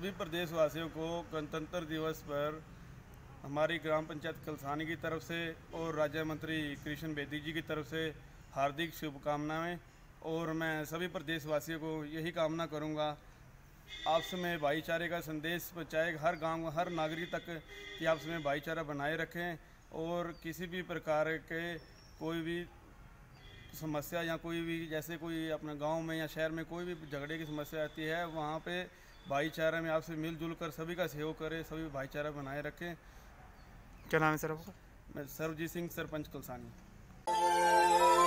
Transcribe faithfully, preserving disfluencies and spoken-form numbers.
सभी प्रदेशवासियों को गणतंत्र दिवस पर हमारी ग्राम पंचायत कलसानी की तरफ से और राज्य मंत्री कृष्ण बेदी जी की तरफ से हार्दिक शुभकामनाएं। और मैं सभी प्रदेशवासियों को यही कामना करूंगा, आपस में भाईचारे का संदेश पहुँचाए हर गांव हर नागरिक तक कि आपस में भाईचारा बनाए रखें और किसी भी प्रकार के कोई भी समस्या या कोई भी जैसे कोई अपने गांव में या शहर में कोई भी झगड़े की समस्या आती है, वहाँ पे भाईचारा में आपसे मिलजुल कर सभी का सहयोग करें, सभी भाईचारा बनाए रखें। क्या नाम है सर आपका? मैं सर्वजीत सिंह, सरपंच कलसानी।